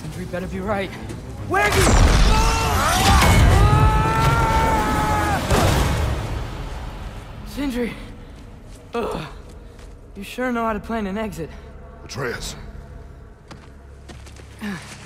Sindri better be right. Where you? Sindri! Ugh. You sure know how to plan an exit. Atreus.